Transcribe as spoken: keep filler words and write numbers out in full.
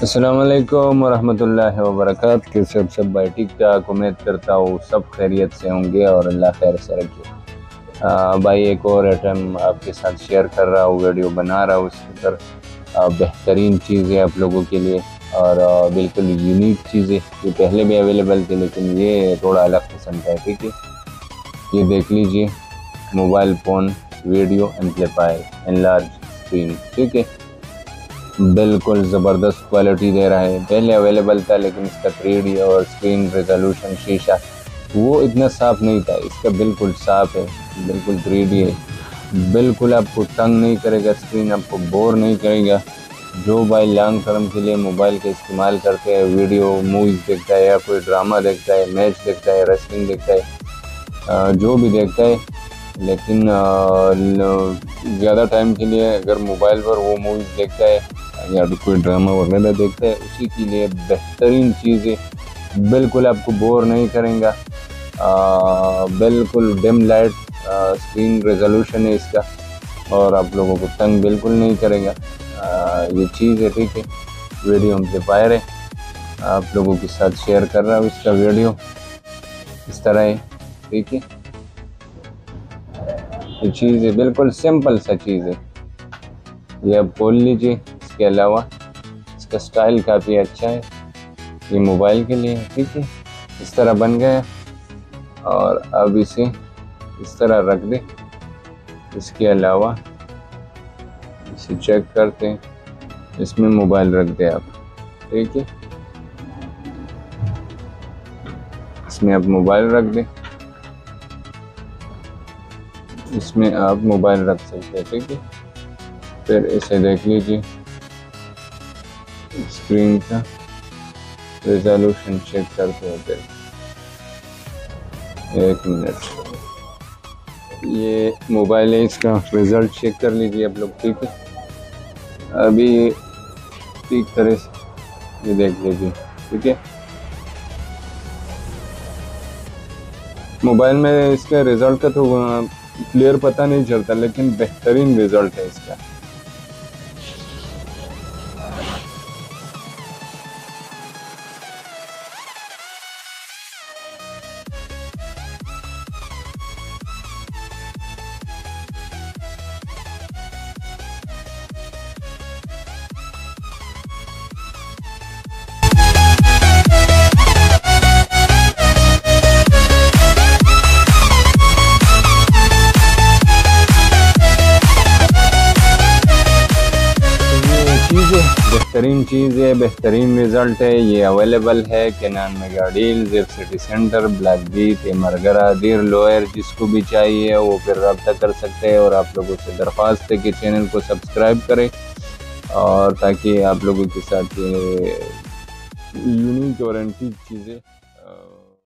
अस्सलाम वालेकुम वरहमतुल्लाहि वबरकातुहू। कैसे अब सब भाई ठीक ठाक, उम्मीद करता हूँ सब खैरियत से होंगे और अल्लाह खैर से रखे। भाई एक और आइटम आपके साथ शेयर कर रहा हूँ, वीडियो बना रहा हूँ। उसके अंदर बेहतरीन चीज़ें आप लोगों के लिए और आ, बिल्कुल यूनिक चीज़ें, ये पहले भी अवेलेबल थी लेकिन ये थोड़ा अलग किस्म का है। ठीक है, ये देख लीजिए, mobile phone video amplifier enlarge screen. ठीक है, बिल्कुल ज़बरदस्त क्वालिटी दे रहा है। पहले अवेलेबल था लेकिन इसका थ्री डी और स्क्रीन रेजोल्यूशन शीशा वो इतना साफ नहीं था, इसका बिल्कुल साफ है, बिल्कुल थ्री डी है, बिल्कुल आपको तंग नहीं करेगा, स्क्रीन आपको बोर नहीं करेगा। जो भाई लॉन्ग टर्म के लिए मोबाइल का इस्तेमाल करते हैं, वीडियो मूवीज़ देखता है या कोई ड्रामा देखता है, मैच देखता है, रेसलिंग देखता है, जो भी देखता है, लेकिन ज़्यादा टाइम के लिए अगर मोबाइल पर वो मूवीज़ देखता है या कोई ड्रामा वगैरह देखता है, उसी के लिए बेहतरीन चीज़ है। बिल्कुल आपको बोर नहीं करेगा, आ, बिल्कुल डिम लाइट स्क्रीन रेजोल्यूशन है इसका और आप लोगों को तंग बिल्कुल नहीं करेगा। आ, ये चीज़ है। ठीक है, वीडियो एम्पलीफायर है, आप लोगों के साथ शेयर कर रहा हूँ। इसका वीडियो इस तरह है। ठीक है, ये चीज़ है, बिल्कुल सिंपल सा चीज़ है, ये आप खोल लीजिए। इसके अलावा इसका स्टाइल काफ़ी अच्छा है, ये मोबाइल के लिए। ठीक है, इस तरह बन गया और अब इसे इस तरह रख दें। इसके अलावा इसे चेक करते हैं, इसमें मोबाइल रख दें आप। ठीक है, इसमें आप मोबाइल रख दें, इसमें आप मोबाइल रख सकते हैं। ठीक है, फिर इसे देख लीजिए, स्क्रीन का रेजोल्यूशन चेक करते होते। एक मिनट, ये मोबाइल है, इसका रिजल्ट चेक कर लीजिए आप लोग। ठीक है, अभी ठीक तरह से ये देख लीजिए। ठीक है, मोबाइल में इसके रिजल्ट का तो क्लियर पता नहीं चलता लेकिन बेहतरीन रिजल्ट है इसका। बेहतरीन चीज़ है, बेहतरीन रिज़ल्ट है। ये अवेलेबल है कैनान mega deal, zip city center, black beat, मरगरा, दीर लोयर। जिसको भी चाहिए वो फिर रब्ता कर सकते हैं और आप लोगों से दरख्वास्त है कि चैनल को सब्सक्राइब करें और ताकि आप लोगों के साथ ये यूनिक और एंटीक चीज़ें